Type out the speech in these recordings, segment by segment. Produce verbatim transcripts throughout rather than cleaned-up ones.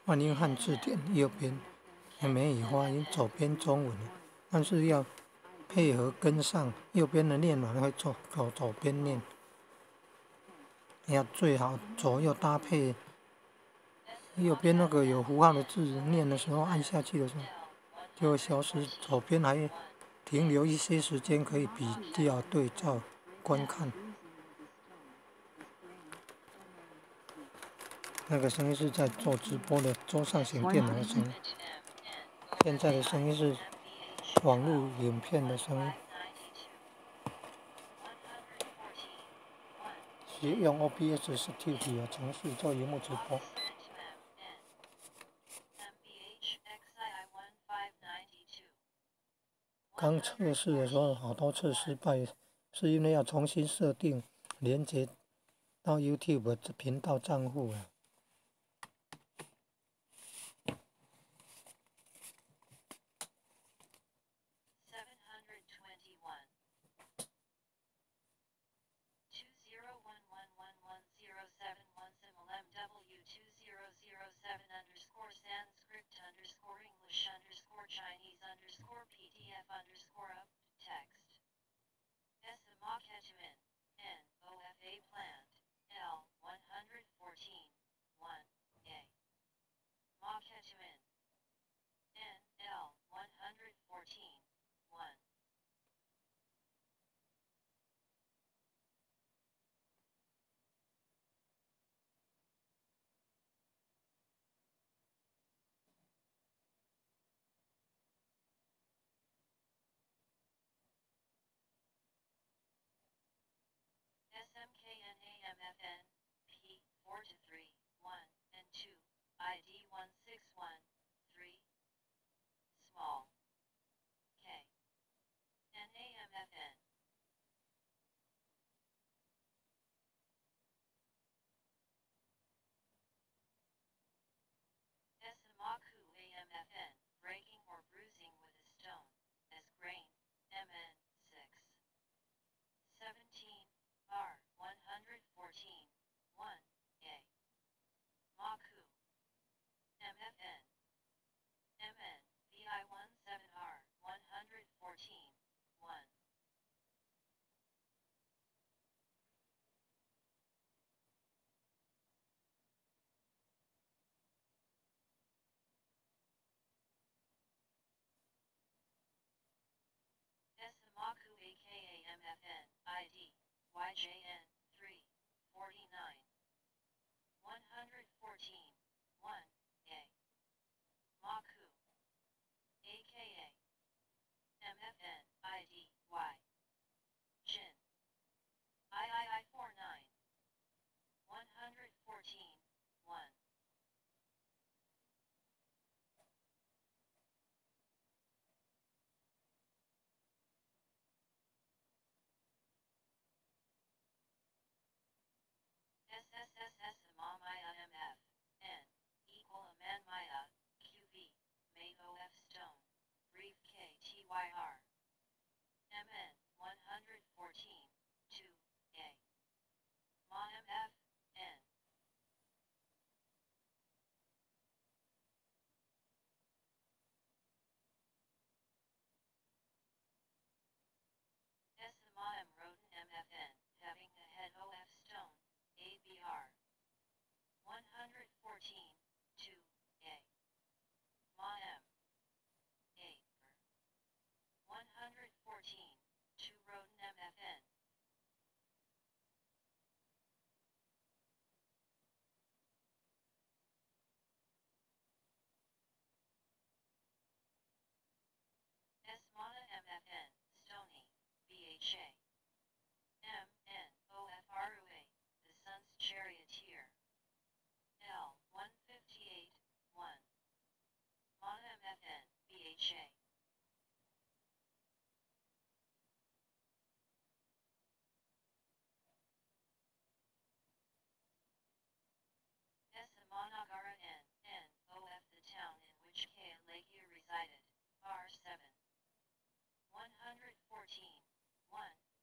万英汉字典右边美语发音，左边中文，但是要配合跟上，右边的念完会左左左边念，要最好左右搭配。右边那个有符号的字念的时候，按下去的时候就会消失，左边还停留一些时间，可以比较对照观看。那个声音是在做直播的桌上型电脑的声音，现在的声音是网络影片的声音。使用 O B S Studio 程序做萤幕直播。刚测试的时候好多次失败，是因为要重新设定连接到 YouTube 频道账户了。 Chinese underscore PDF underscore up text. S. Ketumin, N. O F A plant, L. one fourteen, one, A. Ma Ketumin, N. L. one fourteen, one. S M K N A M F N, P, four to three, one, and two, I D one six one, three, small, K, N A M F N. Samaku A M F N, breaking or bruising with a stone, as grain, M N, six, seventeen, R, one fourteen, one, A. Maku, M F N, M N, V I seventeen R, one fourteen, one. Samaku aka M F N, I D, Y J N, three, forty-nine, one fourteen, one, A. Maku, aka M F N, I D, Y. Jin. I I I forty-nine, one fourteen, one. S S S S Maya M F, N, equal Aman Maya, Q V, Mate O F Stone, Brief K T Y R. M N, one fourteen, two, A. Ma M F, N. S M M Roden M F N, having a head O F Stone, A B R. one fourteen, two, A. Ma M. A. one fourteen, two Roden M F N. Esmana M F N, Stony, B H A. M N O F R U A, the Sun's Charioteer. L, one fifty-eight, one. Mana M F N, B H A. Esamanagara N, N, O F the town in which Kea Legia resided, R seven. one fourteen, one,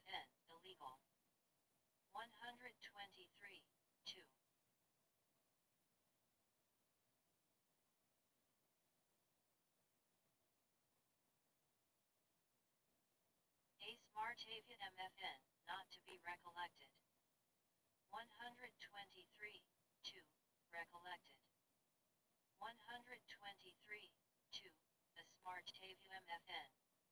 N, illegal. one hundred twenty-three, two. A Smartavian M F N, not to be recollected. one hundred twenty-three, two, recollected. one hundred twenty-three, two, a Smartavian M F N.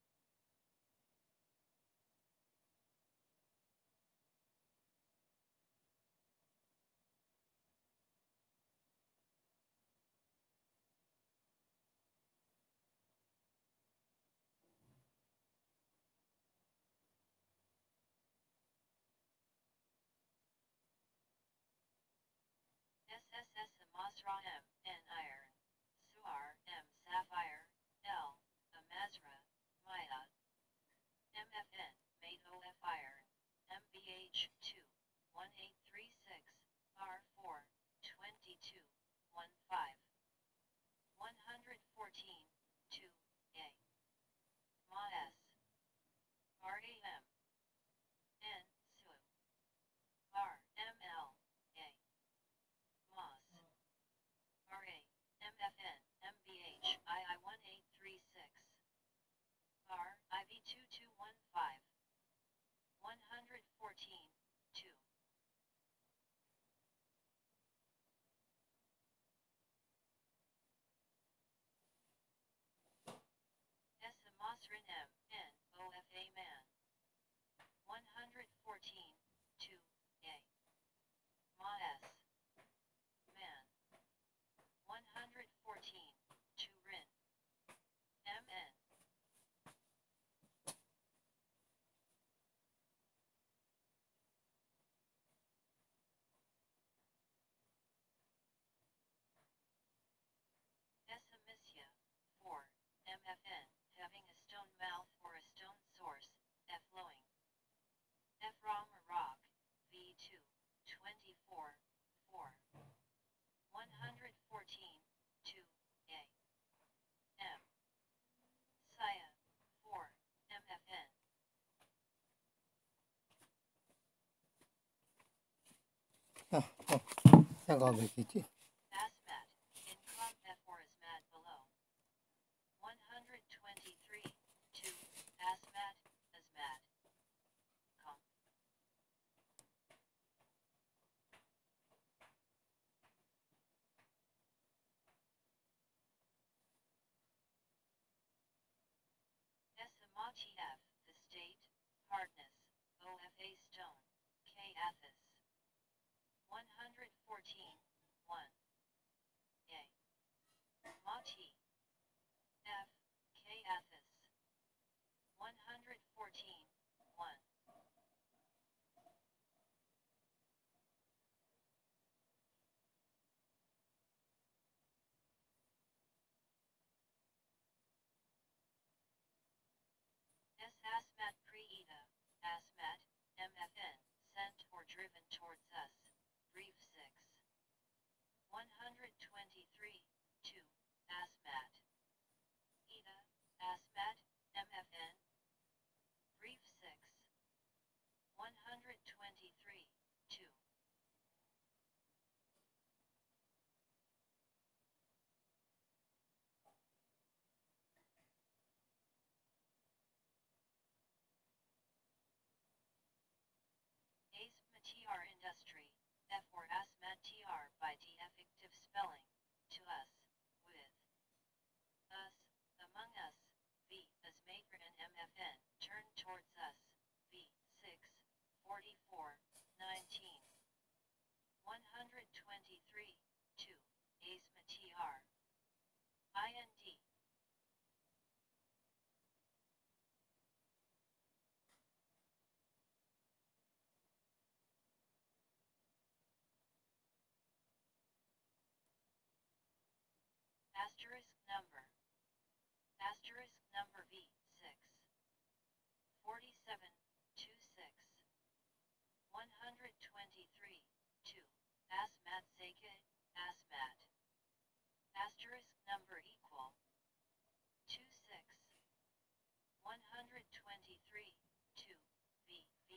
S S S Amasra M, N iron. Suar M sapphire, L, Amazra, Maya. M F N, made O F iron. M B H two, one eight three six, R four, twenty-two, fifteen. one hundred fourteen, two, A. Ma S. R A M. N, Su. R, M L, A. Mas. R A, M F N, M B H, I I one eight three six. R, I V two two one five. one hundred fourteen, two. S Amasrin M, N, O F A man. one hundred fourteen, two, A. Ma S. Man. one hundred fourteen, two Rin. M N. S Amicia, four, M F N, having a stone mouth or a stone source, F flowing. F Ram Rock, V two, twenty-four, four. one hundred fourteen, two, A. M. Saya, four, M F N. Ah, oh, 那个没记住。 Asmat, in com F or Asmat below. one hundred twenty-three, two, Asmat, Asmat. Com. S M A T F, the state, hardness, O F A stone, K Athos. one hundred fourteen, one. A. Mati. F, K Athos. one hundred fourteen, one. S Asmat Pre-Eda, Asmat, M F N, sent or driven towards us, brief six. one hundred twenty-three, two, Asmat. Eda, Asmat, M F N. Brief six. one hundred twenty-three, two. Ace Matr Industry, F or Asmat T R by defective spelling, to us, with. Us, among us, V, as Matr and M F N, turn towards us, V, six, forty-four, nineteen. one hundred twenty-three, two, Ace Matr. I N D. Asterisk number. Asterisk number V, six. forty-seven, twenty-six. one hundred twenty-three, two. Asmat Seke, Asmat. Asterisk number equal. twenty-six. one hundred twenty-three, two. V, V.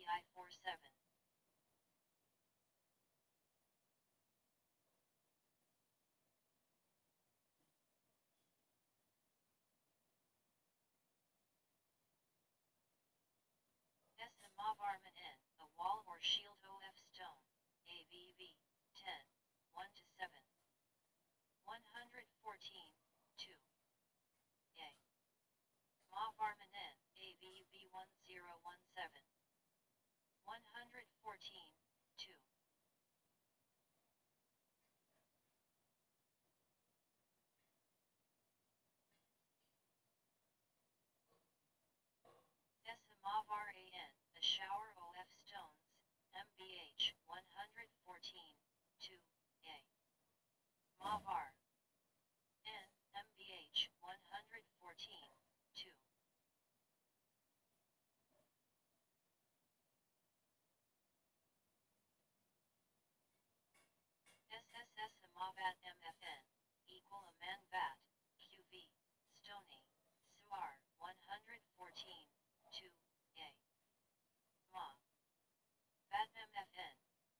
Mavar. N M B H one fourteen, two. S S S Amavat M F N, equal a man bat, Q V, Stony, Suar, one fourteen, two, A. Ma. Bat M F N.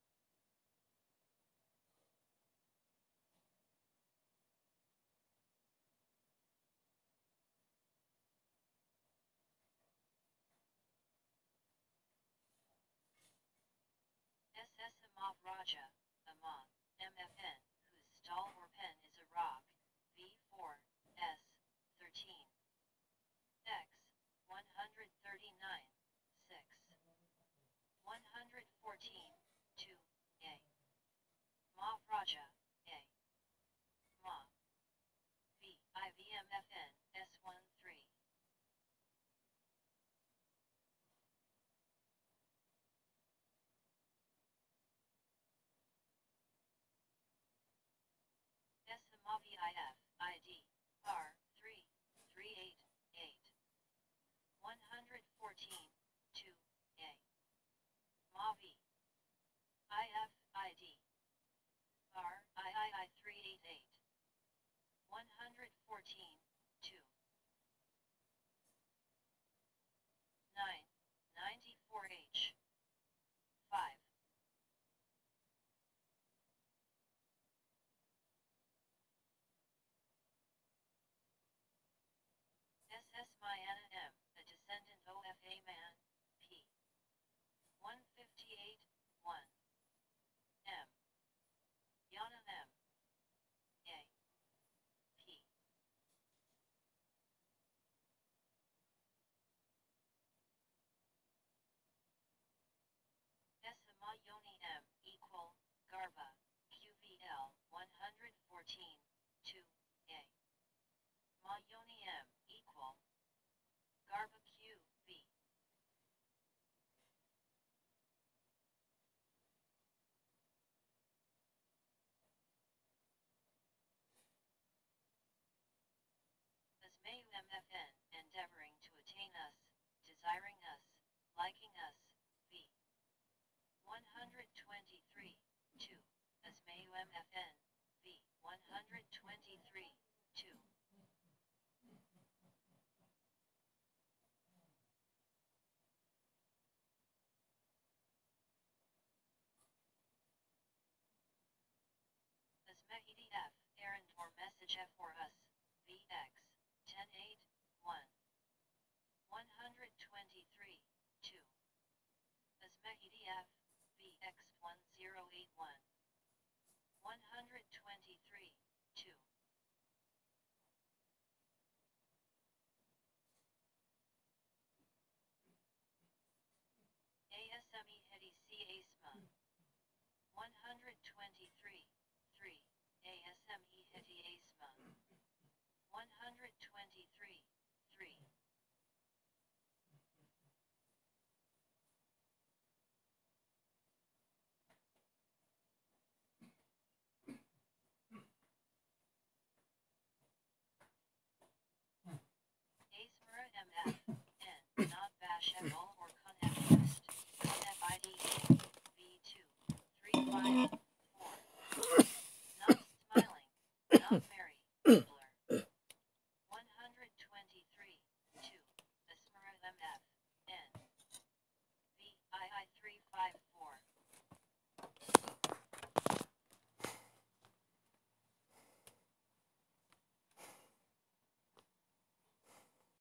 S S Amav Raja, Ama, M F N, whose stall or pen is a rock, V four, S, thirteen. X, one thirty-nine, six. one fourteen, two, A. Mav Raja, A. Ma. V, I V M F N, S one three. S Amavi I F, I D, R, three, three eight, eight. one fourteen, two, A. Mavi. I F, I D. R, I I I three eight eight. one fourteen, two. nine, ninety-four H. five. S S Mayana M, a descendant O F A man, P. one fifty-eight, one. M. Yana M. A. P. S Mayoni M, equal, Garba, Q V L, one fourteen, two, A. Mayoni M, equal, Garba Q V. Asmayu M F N, endeavoring to attain us, desiring us, liking us, V. one twenty-three, two. Asmayu M F N, V. one twenty-three, two. Asmahidi F, errand or message F for us, V X, ten eight, one.